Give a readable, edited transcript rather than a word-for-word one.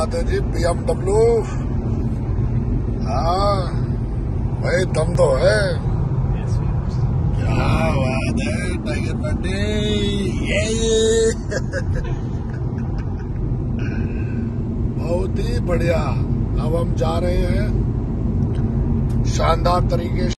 बात है जी, BMW। हाँ भाई, दम तो है। क्या बात है टाइगर पांडे, ये बहुत ही बढ़िया। अब हम जा रहे हैं शानदार तरीके से।